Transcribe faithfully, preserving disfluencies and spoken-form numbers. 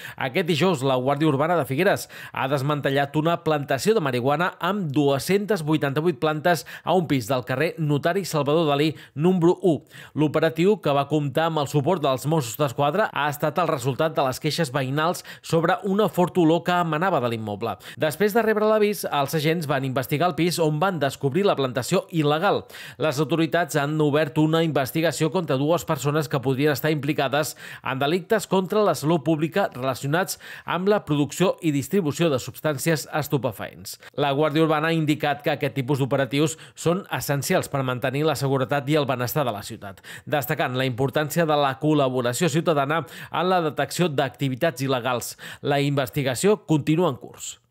Aquest dijous, la Guàrdia Urbana de Figueres ha desmantellat una plantació de marihuana amb dues-centes vuitanta-vuit plantes a un pis del carrer Notari Salvador Dalí, número u. L'operatiu, que va comptar amb el suport dels Mossos d'Esquadra, ha estat el resultat de les queixes veïnals sobre una forta olor que emanava de l'immoble. Després de rebre l'avís, els agents van investigar el pis on van descobrir la plantació il·legal. Les autoritats han obert una investigació contra dues persones que podrien estar implicades en delictes contra la salut pública relacionats amb la producció i distribució de substàncies estupefaents. La Guàrdia Urbana ha indicat que aquest tipus d'operatius són essencials per mantenir la seguretat i el benestar de la ciutat, destacant la importància de la col·laboració ciutadana en la detecció d'activitats il·legals. La investigació continua en curs.